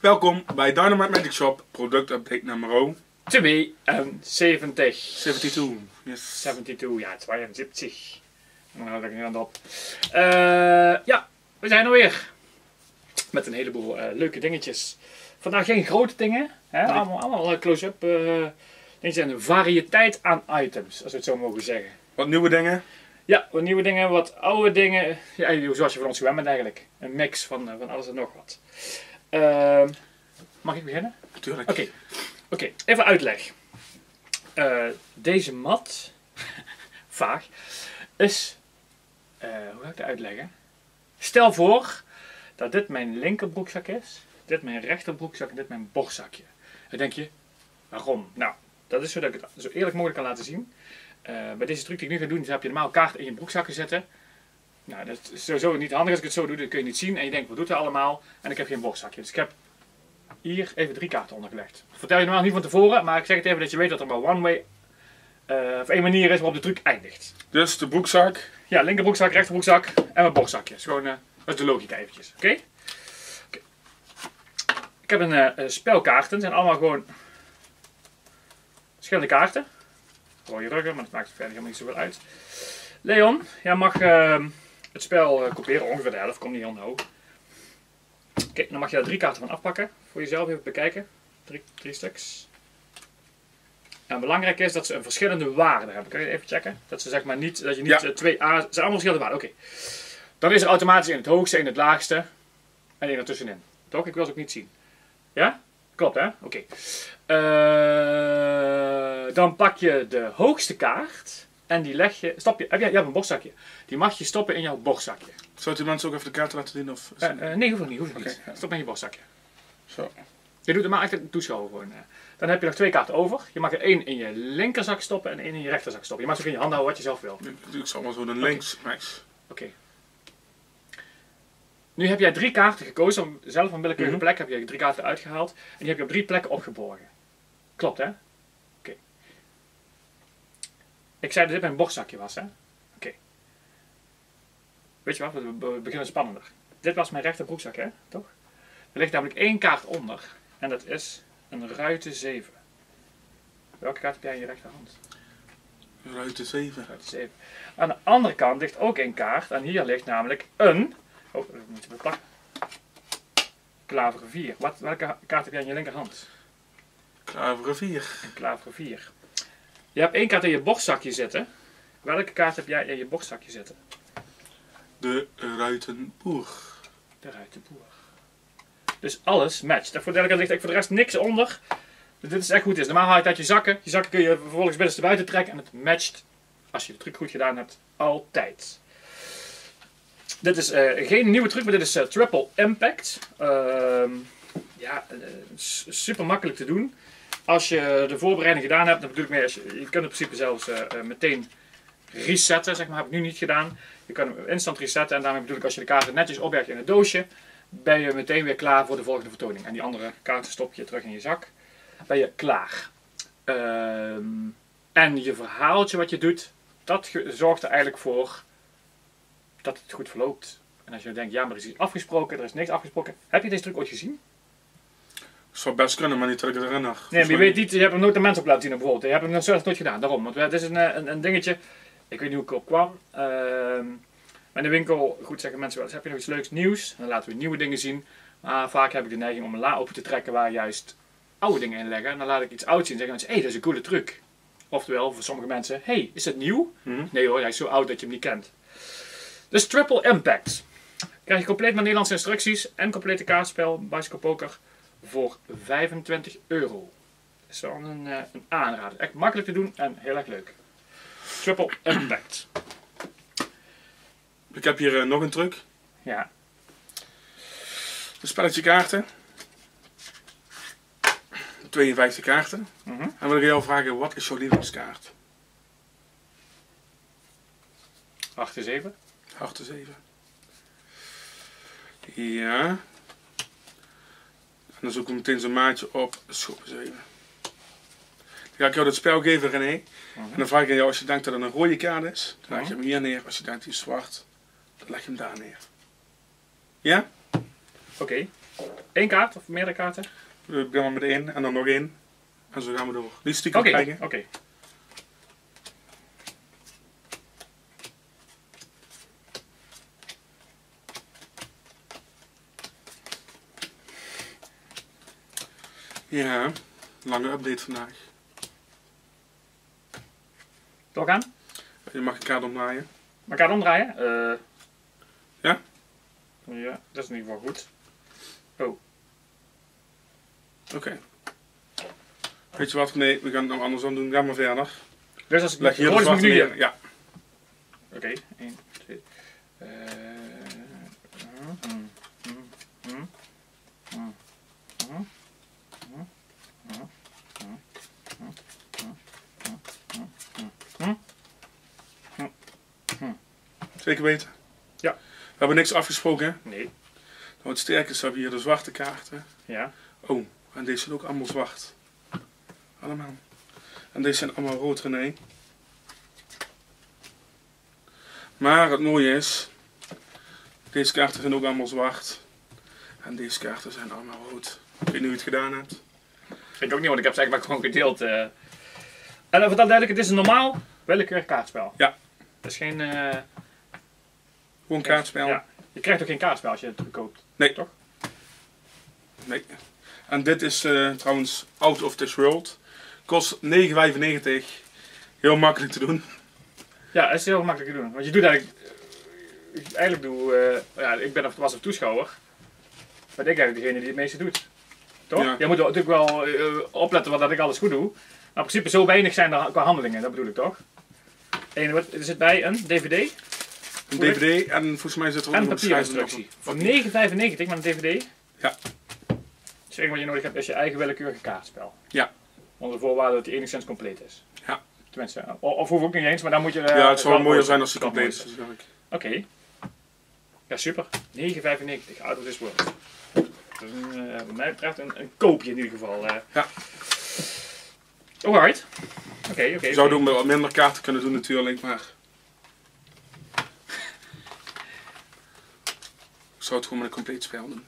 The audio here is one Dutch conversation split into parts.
Welkom bij Dynamite Magic Shop, product update nummer 72. 72. Yes. 72, ja, 72. Dan hou ik er aan op. Ja, we zijn er weer. Met een heleboel leuke dingetjes. Vandaag geen grote dingen. Hè? Nee. Allemaal close-up dingetjes en een variëteit aan items, als we het zo mogen zeggen. Wat nieuwe dingen. Ja, wat nieuwe dingen, wat oude dingen. Ja, zoals je van ons gewend bent eigenlijk. Een mix van alles en nog wat. Mag ik beginnen? Natuurlijk. Oké, even uitleg. Deze mat, vaag, is, hoe ga ik dat uitleggen? Stel voor dat dit mijn linkerbroekzak is, dit mijn rechterbroekzak en dit mijn borstzakje. Dan denk je, waarom? Nou, dat is zodat ik het zo eerlijk mogelijk kan laten zien. Bij deze truc die ik nu ga doen, heb je normaal kaart in je broekzakken zetten. Nou, dat is sowieso niet handig als ik het zo doe, dat kun je niet zien. En je denkt, wat doet dat allemaal? En ik heb geen borstzakje. Dus ik heb hier even 3 kaarten ondergelegd. Dat vertel je normaal niet van tevoren, maar ik zeg het even dat je weet dat er maar one way, of één manier is waarop de truc eindigt. Dus de broekzak. Ja, linkerbroekzak, rechterbroekzak en mijn borstzakje. Dus gewoon, dat is de logica eventjes. Oké? Ik heb een spelkaarten, het zijn allemaal gewoon verschillende kaarten. Rode ruggen, maar dat maakt verder helemaal niet zoveel uit. Leon, jij mag het spel kopiëren, ongeveer de helft, komt niet heel nauw. Oké, dan mag je daar 3 kaarten van afpakken, voor jezelf even bekijken. 3 stuks. En belangrijk is dat ze een verschillende waarde hebben. Kan je even checken? Dat ze zeg maar niet, dat je niet 2 A, ze zijn allemaal verschillende waarden. Oké. Dan is er automatisch in het hoogste, in het laagste en één ertussenin. Toch? Ik wil ze ook niet zien. Ja? Klopt hè? Oké. Dan pak je de hoogste kaart en die leg je, je hebt een borstzakje. Die mag je stoppen in jouw borstzakje. Zou u mensen ook even de kaarten laten zien? Of nee, hoeft niet. Okay. Stop in je borstzakje. Zo. Je doet het maar eigenlijk toeschouwen gewoon. Dan heb je nog 2 kaarten over. Je mag er 1 in je linkerzak stoppen en 1 in je rechterzak stoppen. Je mag ze ook in je handen houden wat je zelf wil. Ik zal maar zo dan links. Nice. Oké. Nu heb jij 3 kaarten gekozen. Zelf van willekeurige plek heb je 3 kaarten uitgehaald. En die heb je op 3 plekken opgeborgen. Klopt hè? Oké. Ik zei dat dit mijn borstzakje was hè? Oké. Weet je wat? We beginnen spannender. Dit was mijn rechterbroekzak hè? Toch? Er ligt namelijk 1 kaart onder. En dat is een ruiten 7. Welke kaart heb jij in je rechterhand? Ruiten 7. Ruiten 7. Aan de andere kant ligt ook 1 kaart. En hier ligt namelijk een... Oh, dat moet je bepakken. Klaver 4. Welke kaart heb jij in je linkerhand? Klaver 4. Een klaver 4. Je hebt 1 kaart in je borstzakje zitten. Welke kaart heb jij in je borstzakje zitten? De ruitenboer. De ruitenboer. Dus alles matcht. Voor ligt echt voor de rest niks onder. Dus dit is echt goed. Normaal haal je het uit je zakken. Je zakken kun je vervolgens binnenste buiten trekken. En het matcht, als je de truc goed gedaan hebt, altijd. Dit is geen nieuwe truc, maar dit is Triple Impact. Super makkelijk te doen. Als je de voorbereiding gedaan hebt, dan bedoel ik mee, je kunt in principe zelfs meteen resetten. Zeg maar, heb ik nu niet gedaan. Je kan hem instant resetten. En daarmee bedoel ik, als je de kaarten netjes opbergt in het doosje, ben je meteen weer klaar voor de volgende vertoning. En die andere kaarten stop je terug in je zak. Ben je klaar. En je verhaaltje wat je doet, dat zorgt er eigenlijk voor dat het goed verloopt. En als je denkt, ja maar er is iets afgesproken, er is niks afgesproken. Heb je deze truc ooit gezien? Dat zou best kunnen, maar niet dat ik het herinner. Nee, maar je weet niet, je hebt hem nooit aan mensen op laten zien bijvoorbeeld. Je hebt hem nog zelfs nooit gedaan, daarom. Want het is een dingetje, ik weet niet hoe ik erop kwam. Maar in de winkel, goed zeggen mensen wel eens, heb je nog iets leuks nieuws? Dan laten we nieuwe dingen zien. Maar vaak heb ik de neiging om een la open te trekken waar juist oude dingen in liggen. En dan laat ik iets oud zien en zeggen mensen, hé, dat is een coole truc. Oftewel, voor sommige mensen, hé, is dat nieuw? Nee hoor, hij is zo oud dat je hem niet kent. Dus Triple Impact. Krijg je compleet met Nederlandse instructies en complete kaartspel, Bicycle Poker, voor €25. Dat is wel een aanrader. Echt makkelijk te doen en heel erg leuk. Triple Impact. Ik heb hier nog een truc. Ja. Een spelletje kaarten. 52 kaarten. En wil ik jou vragen, wat is jouw lievelingskaart? 8 en 7. 8 en 7. Ja. En dan zoek ik meteen zo'n maatje op. Schoppen 7. Dan ga ik jou het spel geven, René. En dan vraag ik aan jou, als je denkt dat het een rode kaart is, dan leg je hem hier neer. Als je denkt die is zwart, dan leg je hem daar neer. Ja? Oké. Eén kaart of meerdere kaarten? We beginnen met 1 en dan nog 1. En zo gaan we door. Die stiekem Oké, krijgen. oké. Ja, lange update vandaag. Doorgaan? Je mag een kaart omdraaien. Maar kaart omdraaien? Ja? Ja, dat is in ieder geval goed. Oh. Oké. Weet je wat? Nee, we gaan het nog anders aan doen. Ga maar verder. Dus als ik Leg hier de moet ik zwarte nu neer. hier. Ja. Oké, 1, 2. Zeker weten? Ja. We hebben niks afgesproken, hè? Nee. Nou, het sterke is, we hebben hier de zwarte kaarten. Ja. Oh, en deze zijn ook allemaal zwart. Allemaal. En deze zijn allemaal rood, René. Maar het mooie is, deze kaarten zijn ook allemaal zwart. En deze kaarten zijn allemaal rood. Ik weet niet hoe je het gedaan hebt. Ik ook niet, want ik heb ze eigenlijk maar gewoon gedeeld. En voor dat duidelijk, het is een normaal willekeurig kaartspel. Ja. Het is geen... Gewoon kaartspel. Ja. Je krijgt ook geen kaartspel als je het koopt. Nee. Toch? Nee. En dit is trouwens Out of This World. Kost 9,95. Heel makkelijk te doen. Ja, het is heel makkelijk te doen. Want je doet eigenlijk... Eigenlijk ja, ik was een toeschouwer. Maar ik ben eigenlijk degene die het meeste doet. Toch? Ja. Je moet natuurlijk wel opletten dat ik alles goed doe. Maar in principe zo weinig zijn er qua handelingen, dat bedoel ik toch? En er zit bij een DVD. Een DVD en volgens mij zit er ook En nog een papieerinstructie. Voor 9,95 met een DVD. Ja. Het enige wat je nodig hebt is je eigen willekeurige kaartspel. Ja. Onder voorwaarde dat die enigszins compleet is. Ja. Tenminste, of hoeft ook niet eens, maar dan moet je... Ja, het zou wel mooier zijn als die kan compleet mooi is. zijn. Dus Oké. Ja, super. 9,95. Out of this world. Dat is wat mij betreft een koopje in ieder geval. Ja. Alright. Oké. Je zou het ook met wat minder kaarten kunnen doen natuurlijk, maar... Ik zou het gewoon met een compleet spel doen.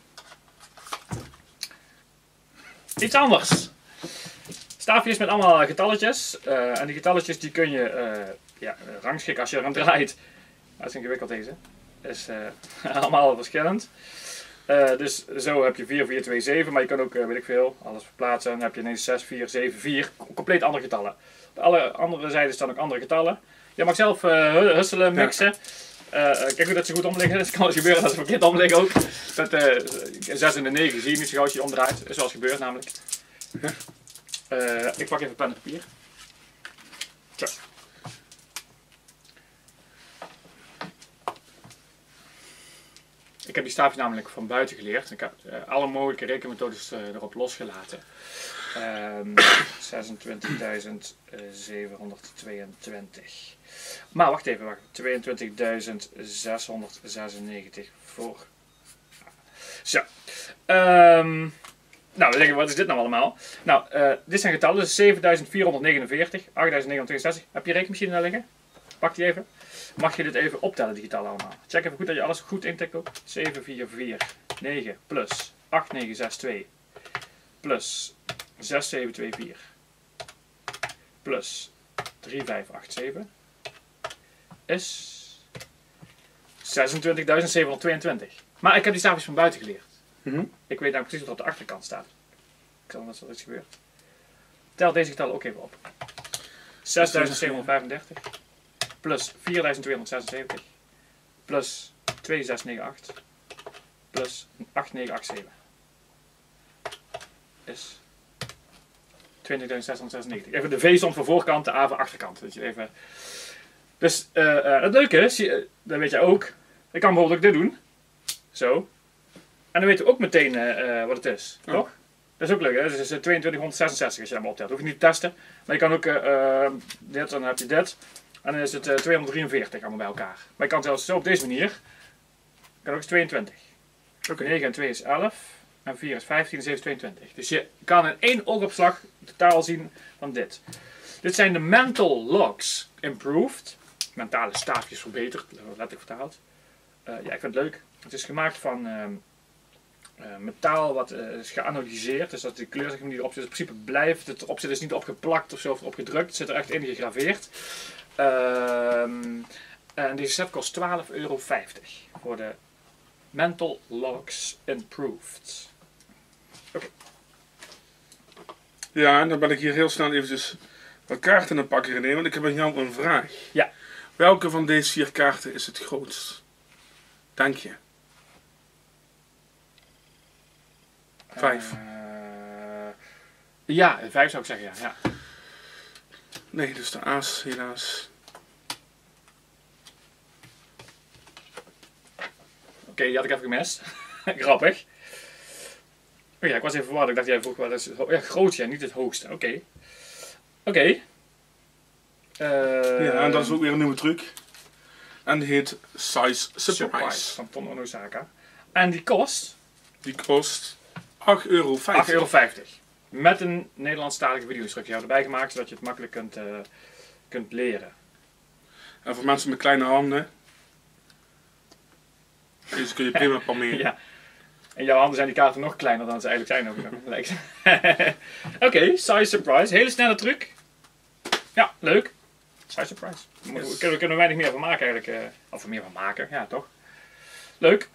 Iets anders. Staafjes met allemaal getalletjes. En die getalletjes die kun je rangschikken als je eraan draait. Dat is ingewikkeld deze. Is allemaal verschillend. Dus zo heb je 4, 4, 2, 7. Maar je kan ook, weet ik veel, alles verplaatsen. Dan heb je ineens 6, 4, 7, 4. Compleet andere getallen. Op alle andere zijden staan ook andere getallen. Je mag zelf husselen, mixen. Kijk hoe dat ze goed om liggen. Het kan eens gebeuren dat ze verkeerd om liggen ook. Dat 6 en de 9 zie je niet zo gauw als je omdraait. Dat is zoals gebeurt namelijk. Ik pak even pen en papier. Zo. Ik heb die staafjes namelijk van buiten geleerd. Ik heb alle mogelijke rekenmethodes erop losgelaten. 26.722. Maar wacht even, 22.696 voor. Zo. Nou, we zeggen, wat is dit nou allemaal? Nou, dit zijn getallen, dus 7.449, 8.962. Heb je een rekenmachine daar liggen? Pak die even. Mag je dit even optellen, die getallen allemaal? Check even goed dat je alles goed intikt ook. 7449 plus 8962 plus 6724 plus 3587 is 26.722. Maar ik heb die staafjes van buiten geleerd. Ik weet nou precies wat er op de achterkant staat. Ik zal dat er iets gebeurt. Tel deze getallen ook even op. 6.735 plus 4.276 plus 2698 plus 8987 is 20.696. Even de V stond voor voorkant, de A voor achterkant. Dat je even... Dus het leuke is, dat weet je ook, ik kan bijvoorbeeld ook dit doen. Zo. En dan weten we ook meteen wat het is, toch? Dat is ook leuk, hè? Dus het is 2266 als je dat maar optelt. Hoef je niet te testen. Maar je kan ook dit, dan heb je dit. En dan is het 243 allemaal bij elkaar. Maar je kan zelfs zo op deze manier. Kan ook eens 22. 9 en 2 is 11. En 4 is 15 en 7 is 22. Dus je kan in één oogopslag totaal zien van dit. Dit zijn de mental logs improved. Mentale staafjes verbeterd, letterlijk vertaald. Ja, ik vind het leuk. Het is gemaakt van metaal wat is geanodiseerd. Dus dat die kleur zeg maar, die erop zit in principe blijft. Het erop zit is niet opgeplakt of zo of opgedrukt. Het zit er echt in gegraveerd. En deze set kost €12,50 voor de Mental Logs Improved. Oké. Ja, en dan ben ik hier heel snel eventjes wat kaarten aan het pakken René, want ik heb aan jou een vraag. Ja. Welke van deze 4 kaarten is het grootst? Dank je. 5. Ja, 5 zou ik zeggen, ja. Nee, dus de aas helaas. Oké, die had ik even gemist. Grappig. Oh ja, ik was even verward. Ik dacht jij vroeg wel eens. Ja, groot, ja, niet het hoogste. Oké. Oké. Ja, en dat is ook weer een nieuwe truc. En die heet Size Surprise. Van Ton Onosaka. En die kost? Die kost €8,50. €8,50. Met een Nederlandstalige video-instructie erbij gemaakt, zodat je het makkelijk kunt leren. En voor mensen met kleine handen, deze kun je prima palmeren. Ja. En jouw handen zijn die kaarten nog kleiner dan ze eigenlijk zijn ook. Lijkt. Oké, Size Surprise. Hele snelle truc. Ja, leuk. Size Surprise. Yes. We kunnen er weinig meer van maken eigenlijk. Of er meer van maken, ja toch? Leuk.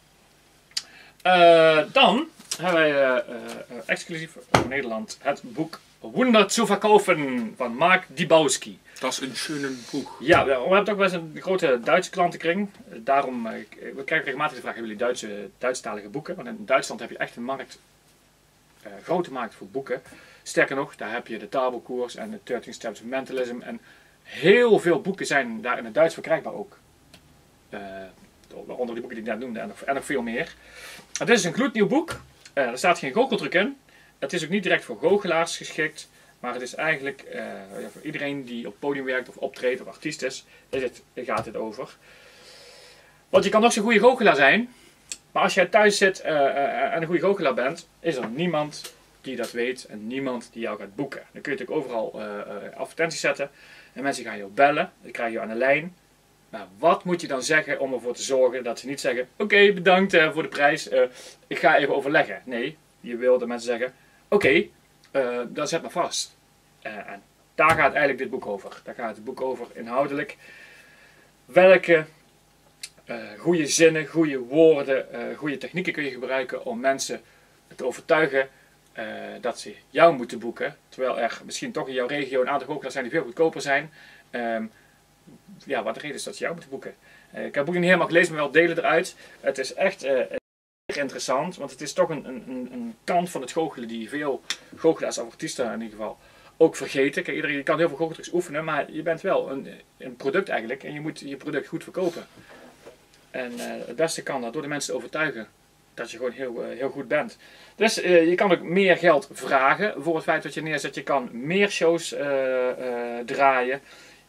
Dan hebben wij exclusief voor Nederland het boek Wunder zu verkaufen van Mark Dibowski. Dat is een schöne boek. Ja, we hebben toch best een grote Duitse klantenkring. Daarom, we krijgen regelmatig de vraag, hebben jullie Duitsstalige boeken? Want in Duitsland heb je echt een markt, grote markt voor boeken. Sterker nog, daar heb je de Taalboekkoers en de 13 Steps of Mentalism. En heel veel boeken zijn daar in het Duits verkrijgbaar ook. Onder die boeken die ik net noemde en nog veel meer. Het is een gloednieuw boek. Er staat geen goocheltruc in. Het is ook niet direct voor goochelaars geschikt. Maar het is eigenlijk voor iedereen die op het podium werkt of optreedt of artiest is, gaat dit over. Want je kan nog zo'n goede goochelaar zijn. Maar als jij thuis zit en een goede goochelaar bent, is er niemand die dat weet en niemand die jou gaat boeken. Dan kun je natuurlijk overal advertenties zetten. En mensen gaan jou bellen. Dan krijg je aan de lijn. Nou, wat moet je dan zeggen om ervoor te zorgen dat ze niet zeggen, oké, bedankt voor de prijs, ik ga even overleggen. Nee, je wil dat mensen zeggen, oké, dan zet me vast. En daar gaat eigenlijk dit boek over. Daar gaat het boek over inhoudelijk. Welke goede zinnen, goede woorden, goede technieken kun je gebruiken om mensen te overtuigen dat ze jou moeten boeken. Terwijl er misschien toch in jouw regio een aantal goochelaars zijn die veel goedkoper zijn. Ja, wat de reden is dat ze jou moeten boeken. Ik heb het boek niet helemaal gelezen, maar wel delen eruit. Het is echt interessant, want het is toch een kant van het goochelen die veel goochelaars of artiesten in ieder geval ook vergeten. Kijk, iedereen kan heel veel goocheltrucs oefenen, maar je bent wel een product eigenlijk en je moet je product goed verkopen. En het beste kan dat door de mensen te overtuigen dat je gewoon heel goed bent. Dus je kan ook meer geld vragen voor het feit dat je neerzet. Je kan meer shows draaien.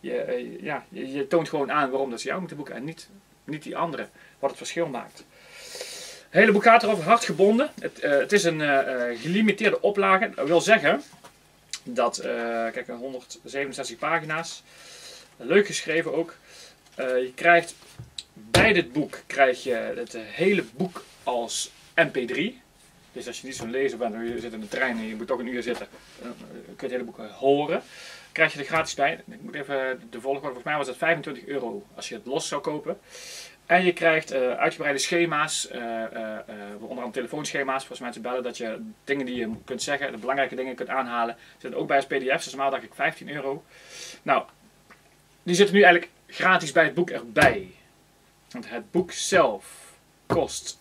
Je toont gewoon aan waarom dat ze jou moeten boeken en niet die anderen. Wat het verschil maakt. Het hele boek gaat erover, hard gebonden. Het is een gelimiteerde oplage. Dat wil zeggen dat, kijk, 167 pagina's. Leuk geschreven ook. Je krijgt bij dit boek krijg je het hele boek als MP3. Dus als je niet zo'n lezer bent, je zit in de trein en je moet toch een uur zitten, dan kun je het hele boek horen. Krijg je er gratis bij. Ik moet even de volgorde, volgens mij was het €25 als je het los zou kopen. En je krijgt uitgebreide schema's, onder andere telefoonschema's, volgens mensen bellen dat je dingen die je kunt zeggen, de belangrijke dingen kunt aanhalen. Zitten ook bij als pdf's, dus normaal dacht ik €15. Nou, die zitten nu eigenlijk gratis bij het boek erbij. Want het boek zelf kost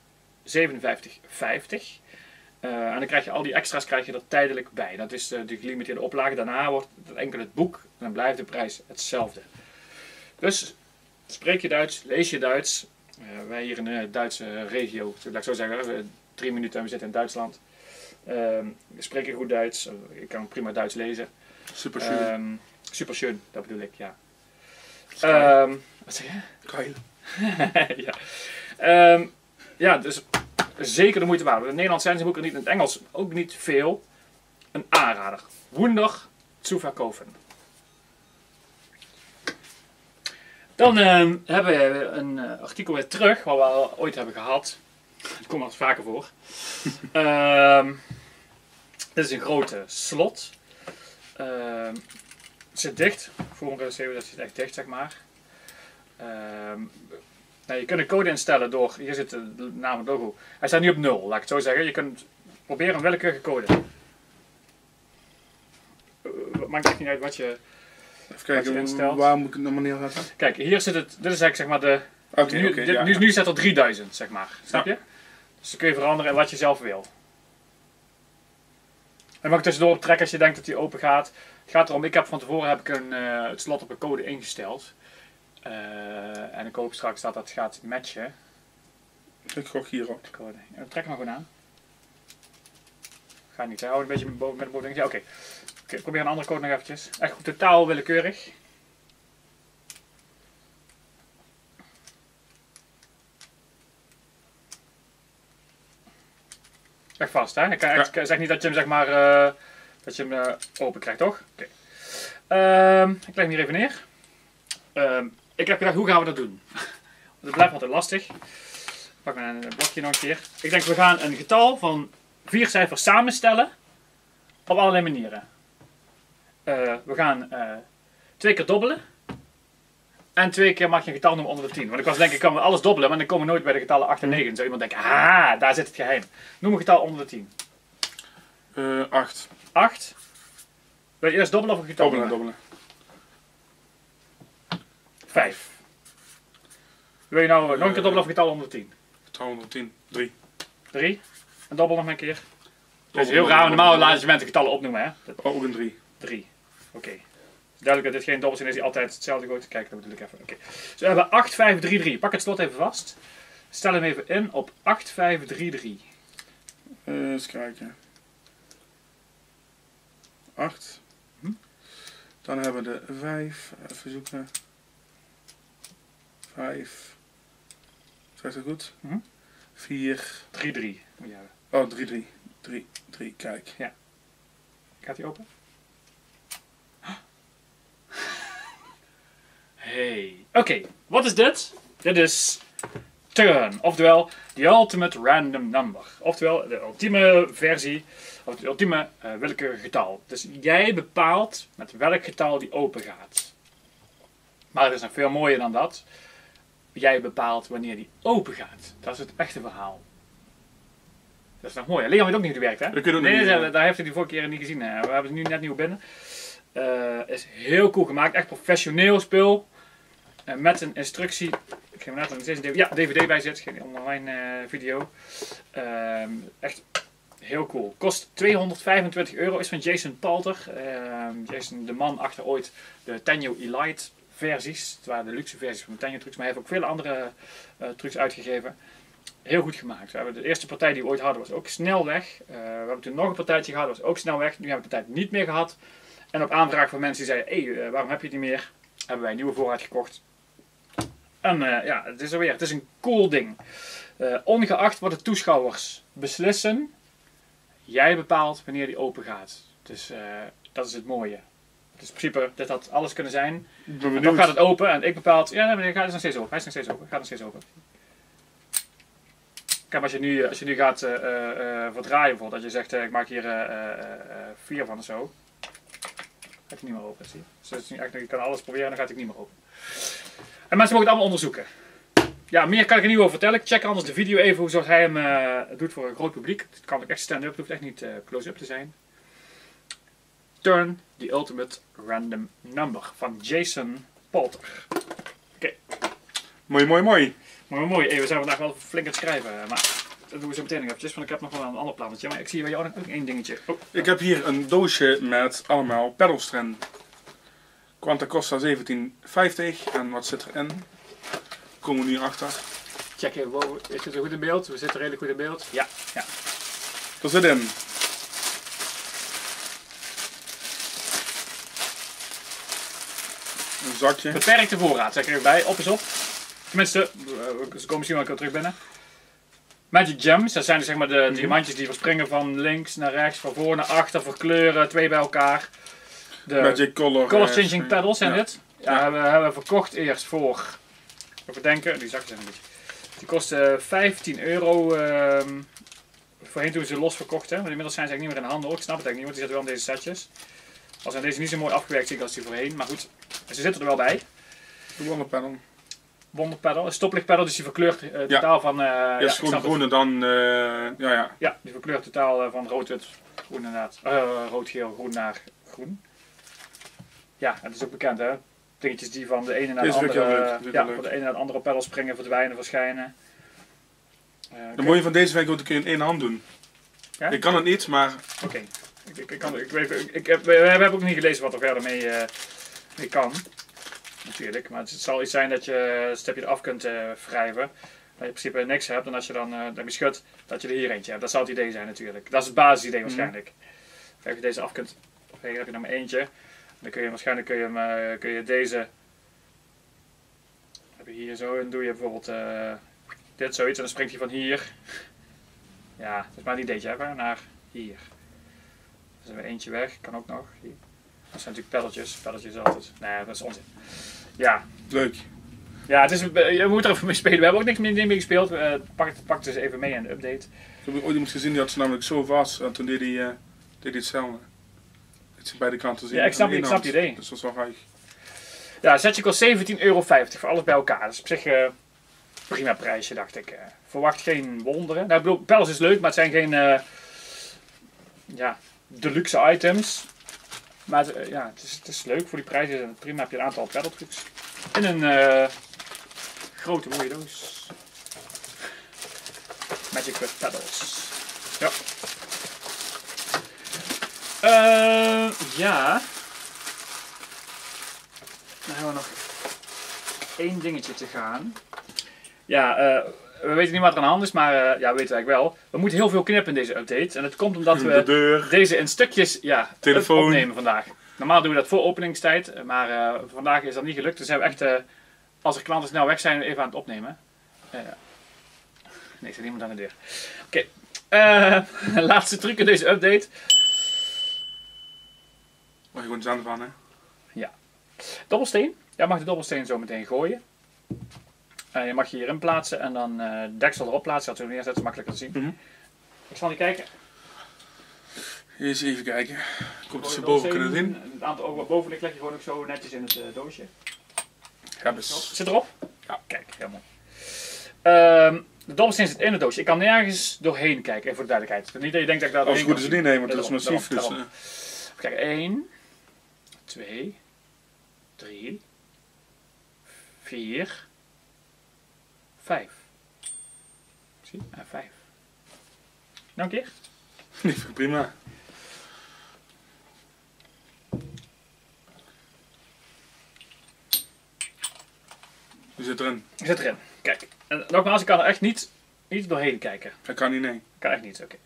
€57,50. En dan krijg je al die extra's er tijdelijk bij. Dat is de gelimiteerde oplage. Daarna wordt het enkel het boek en dan blijft de prijs hetzelfde. Dus spreek je Duits, lees je Duits. Wij hier in de Duitse regio, laat ik zo zeggen, 3 minuten en we zitten in Duitsland. Spreek je goed Duits, ik kan prima Duits lezen. Super schön. Super schön, dat bedoel ik, ja. Wat zeg je? Geil. Ja, dus zeker de moeite waard. In het Nederlands zijn ze boeken niet, in het Engels ook niet veel. Een aanrader. Wunder zu verkaufen. Dan hebben we een artikel weer terug, wat we al ooit hebben gehad. Dat komt wel eens vaker voor. Dit is een grote slot. Het zit dicht. Voor een CD dat zit echt dicht, zeg maar. Nou, je kunt een code instellen door, hier zit de naam en logo. Hij staat nu op 0, laat ik het zo zeggen. Je kunt proberen een willekeurige code. Maakt echt niet uit wat je, even kijken, instelt. Waar moet ik het naar meneer zetten? Kijk, hier zit het, dit is eigenlijk zeg maar de... Oké, nu staat er 3000, zeg maar. Snap je? Dus dan kun je veranderen in wat je zelf wil. En mag ik tussendoor optrekken als je denkt dat die open gaat. Het gaat erom, van tevoren heb ik het slot op een code ingesteld. En ik hoop straks dat dat gaat matchen. Ik gok hierop. Code. Ja, trek maar gewoon aan. Ga niet, hè? Hou een beetje met de boven. Ja, oké. Probeer een andere code nog eventjes. Echt goed, totaal willekeurig. Echt vast, hè? Ik zeg niet dat je hem zeg maar dat je hem open krijgt, toch? Oké. Ik leg hem hier even neer. Ik heb gedacht, hoe gaan we dat doen? Want het blijft altijd lastig. Pak maar een blokje nog een keer. Ik denk, we gaan een getal van 4 cijfers samenstellen. Op allerlei manieren. We gaan 2 keer dobbelen. En 2 keer mag je een getal noemen onder de 10. Want ik was denk ik, kan alles dobbelen, maar dan komen we nooit bij de getallen 8 en 9. Dan zou iemand denken, ah, daar zit het geheim. Noem een getal onder de 10. 8. 8. Wil je eerst dobbelen of een getal Dobbelen. 5. Wil je nou nog een keer dobbelen of een getal onder de 10? Getal onder 10. 3. 3. En dobbel nog maar een keer. Dat is heel raar, normaal laten ze mensen getallen opnoemen, hè? Ook een 3. 3. Oké. Duidelijk dat dit geen dobbels zijn is die altijd hetzelfde gooit. Kijk, dat bedoel ik even. Oké. Dus we hebben 8, 5, 3, 3. Pak het slot even vast. Stel hem even in op 8, 5, 3, 3. Eens kijken. 8. Dan hebben we de 5. Even zoeken. 5. Zegt dat goed? 4. 3, 3. Moet je hebben. Oh, 3, 3. 3, 3. Kijk. Ja. Gaat hij open? Hey. Oké, wat is dit? Dit is turn, oftewel the ultimate random number. Oftewel de ultieme versie, of het ultieme willekeurige getal. Dus jij bepaalt met welk getal die open gaat. Maar het is nog veel mooier dan dat. Jij bepaalt wanneer die open gaat. Dat is het echte verhaal. Dat is nog mooi. Leon weet ook niet hoe het werkt, hè? Nee, daar heeft hij die vorige keer niet gezien. We hebben het nu net nieuw binnen. Is heel cool gemaakt. Echt professioneel spul. Met een instructie. Ik geef hem net nog steeds een DVD bij zit. Geen online video. Echt heel cool. Kost €225. Is van Jason Palter. Jason, de man achter ooit de Tenyo Elite versies. Het waren de luxe versies van de Tenyo trucs. Maar hij heeft ook vele andere trucs uitgegeven. Heel goed gemaakt. We hebben de eerste partij die we ooit hadden was ook snel weg. We hebben toen nog een partijtje gehad, was ook snel weg. Nu hebben we de tijd niet meer gehad. En op aanvraag van mensen die zeiden, hey, waarom heb je het niet meer? Hebben wij een nieuwe voorraad gekocht. En ja, het is er weer. Het is een cool ding. Ongeacht wat de toeschouwers beslissen, jij bepaalt wanneer die open gaat. Dus dat is het mooie. Dus in principe, dit had alles kunnen zijn. En dan gaat het open en ik bepaal, ja, nee, hij is nog steeds open. Hij is nog steeds open. Gaat nog steeds open. Kijk, als je nu gaat verdraaien bijvoorbeeld, dat je zegt ik maak hier 4 van of zo. Gaat hij niet meer open, zie je. Dus dat is echt, je kan alles proberen en dan gaat hij niet meer open. En mensen mogen het allemaal onderzoeken. Ja, meer kan ik er niet over vertellen. Check anders de video even zoals hij hem doet voor een groot publiek. Het kan ook echt stand-up, het hoeft echt niet close-up te zijn. Turn the Ultimate Random Number van Jason Palter. Oké. Mooi, mooi, mooi. Mooi. Hey, we zijn vandaag wel flink aan het schrijven, maar dat doen we zo meteen nog eventjes, want ik heb nog wel een ander plannetje. Maar ik zie bij jou nog één dingetje. Oh, ik heb hier een doosje met allemaal pedalstren. Quanta Costa 1750 en wat zit erin? Komen we nu achter. Check even boven, is het zo goed in beeld? We zitten redelijk goed in beeld. Ja. Er zit in een zakje. Beperkte voorraad, zeg ik erbij. Op is op. Tenminste, ze komen misschien wel een keer terug binnen. Magic Gems, dat zijn dus zeg maar de diamantjes die verspringen van links naar rechts, van voor naar achter, voor kleuren, 2 bij elkaar. De Magic Color Changing Pedals zijn dit. Ja, hebben we verkocht eerst voor, even denken, die zakjes zijn een beetje. Die kosten €15. Voorheen toen ze los verkochten, maar inmiddels zijn ze eigenlijk niet meer in de handel. Ik snap het eigenlijk niet, want die zitten wel in deze setjes. Al zijn deze niet zo mooi afgewerkt zie ik als die voorheen, maar goed, ze zitten er wel bij. De wonderpedal. Wonderpedal, een stoplichtpedal, dus die verkleurt totaal van... Eerst groen en dan... ja. Ja, die verkleurt totaal van rood-wit, groen inderdaad. Rood-geel, groen naar groen. Ja, het is ook bekend hè. Dingetjes die van de ene naar de andere, van de ene naar de andere pedal springen, verdwijnen, verschijnen. Het mooie van deze werk kun je in één hand doen. Ja? Ik kan het niet, maar... Oké. We hebben ook niet gelezen wat er verder mee kan. Natuurlijk, maar het zal iets zijn dat je het stepje eraf kunt wrijven. Dat je in principe niks hebt en als je dan heb je schudt, dat je er hier eentje hebt. Dat zou het idee zijn natuurlijk. Dat is het basisidee waarschijnlijk. Als je deze af kunt wrijven, heb je nog maar eentje. Dan kun je waarschijnlijk kun je deze... Heb je hier zo en doe je bijvoorbeeld dit zoiets en dan springt hij van hier. Ja, dat is maar een ideetje hebben naar hier. Er is er eentje weg, kan ook nog. Dat zijn natuurlijk peddeltjes. Peddeltjes altijd. Nee, dat is onzin. Ja. Leuk. Ja, het is, je moet er even mee spelen. We hebben ook niks meer gespeeld. Pak het dus even mee in de update. Ik heb ooit iemand gezien die had ze namelijk zo vast en toen deed hij hetzelfde. Dat ze beide kanten zien. Ja, ik snap het idee. Dus dat was wel gaaf. Ja, het setje kost €17,50 voor alles bij elkaar. Dus op zich prima prijsje, dacht ik. Verwacht geen wonderen. Nou, ik bedoel, pedals is leuk, maar het zijn geen deluxe items. Maar het is leuk voor die prijzen. Prima heb je een aantal pedaltrucs. In een grote mooie doos. Magic with Pedals. Ja. Ja. Dan hebben we nog één dingetje te gaan. Ja, we weten niet wat er aan de hand is, maar ja, we weten eigenlijk wel. We moeten heel veel knippen in deze update. En dat komt omdat we deze in stukjes opnemen vandaag. Normaal doen we dat voor openingstijd, maar vandaag is dat niet gelukt. Dus zijn we echt, als er klanten snel weg zijn, even aan het opnemen. Nee, er zit niemand aan de deur. Oké, laatste truc in deze update. Mag je gewoon zand van, hè? Ja. Dobbelsteen. Jij mag de dobbelsteen zo meteen gooien. Je mag je hierin plaatsen en dan deksel erop plaatsen. Dat zo neerzetten, is makkelijker te zien. Ik zal niet kijken. Eens even kijken. Komt ze boven kunnen in. Het aantal ook wat boven ligt, leg je gewoon ook zo netjes in het doosje. Zit erop? Ja. Kijk, helemaal. De dobbelsteen zit in het doosje. Ik kan nergens doorheen kijken, even voor de duidelijkheid. Niet dat je denkt dat ik daar als het goed is het niet nemen, want dat is massief. Dus, kijk, 1, 2, 3, 4, 5. Zie je? 5. Nog een keer? Nee, prima. Je zit erin. Ik zit erin. Kijk. En nogmaals, ik kan er echt niet doorheen kijken. Dat kan niet, nee. Kan echt niet, oké.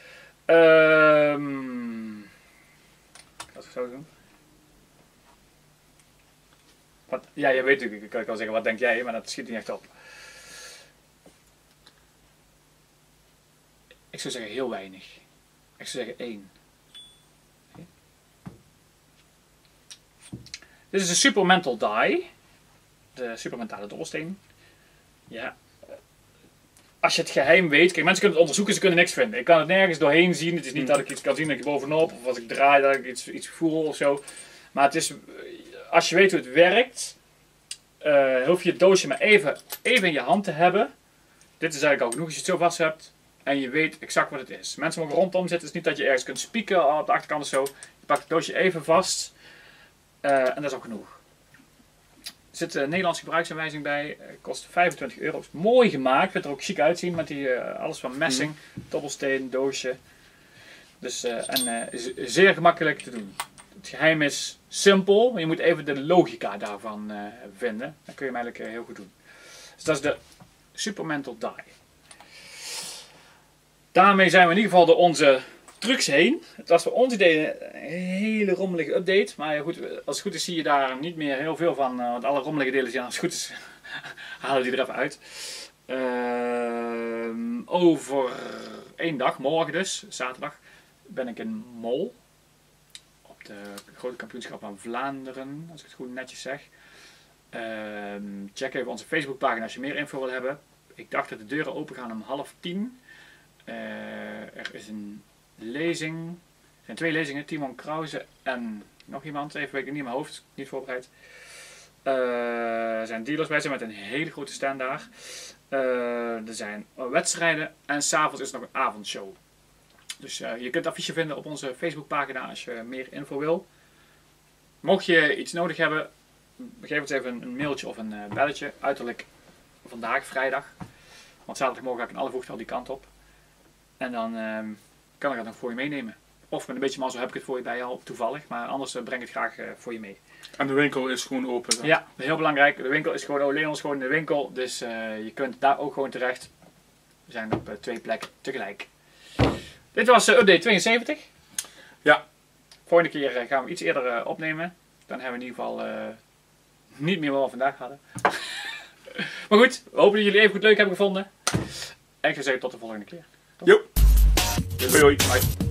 Wat zou ik doen? Wat? Ja, je weet natuurlijk, ik kan wel zeggen, wat denk jij, maar dat schiet niet echt op. Ik zou zeggen heel weinig. Ik zou zeggen 1. Okay. Dit is een Supermental Die. De supermentale dobbelsteen. Ja. Als je het geheim weet, kijk, mensen kunnen het onderzoeken, ze kunnen niks vinden. Ik kan het nergens doorheen zien. Het is niet dat ik iets kan zien dat ik bovenop, of als ik draai dat ik iets voel of zo. Maar het is, als je weet hoe het werkt, hoef je het doosje maar even in je hand te hebben. Dit is eigenlijk al genoeg als je het zo vast hebt. En je weet exact wat het is. Mensen mogen rondom zitten. Het is niet dat je ergens kunt spieken op de achterkant of zo. Je pakt het doosje even vast. En dat is ook genoeg. Er zit een Nederlandse gebruiksaanwijzing bij. Kost €25. Is mooi gemaakt. Vindt er ook chic uitzien. Met alles van messing. Dobbelsteen, doosje. Dus, is zeer gemakkelijk te doen. Het geheim is simpel. Maar je moet even de logica daarvan vinden. Dan kun je hem eigenlijk heel goed doen. Dus dat is de Supermental Die. Daarmee zijn we in ieder geval door onze trucs heen. Het was voor ons idee een hele rommelige update. Maar goed, als het goed is zie je daar niet meer heel veel van. Want alle rommelige delen zijn als het goed is halen die er even uit. Over 1 dag, morgen dus, zaterdag, ben ik in Mol. Op de grote kampioenschap van Vlaanderen, als ik het goed netjes zeg. Check even onze Facebookpagina als je meer info wil hebben. Ik dacht dat de deuren open gaan om 9:30. Er is een lezing. Er zijn 2 lezingen. Timon Krause en nog iemand. Even weet ik niet in mijn hoofd. Niet voorbereid. Er zijn dealers bij zijn met een hele grote stand daar. Er zijn wedstrijden. En s'avonds is er nog een avondshow. Dus je kunt het affiche vinden op onze Facebookpagina als je meer info wil. Mocht je iets nodig hebben, geef ons even een mailtje of een belletje. Uiterlijk vandaag, vrijdag. Want zaterdagmorgen ga ik in alle vroegte al die kant op. En dan kan ik het nog voor je meenemen. Of met een beetje mazzel heb ik het voor je bij al toevallig. Maar anders breng ik het graag voor je mee. En de winkel is gewoon open dan? Ja, heel belangrijk. De winkel is gewoon, Leon is gewoon in de winkel. Dus je kunt daar ook gewoon terecht. We zijn op 2 plekken tegelijk. Dit was update 72. Ja. Volgende keer gaan we iets eerder opnemen. Dan hebben we in ieder geval niet meer wat we vandaag hadden. Maar goed, we hopen dat jullie even goed leuk hebben gevonden. En ik zou zeggen tot de volgende keer. Jo. Hoi hoi. Bye.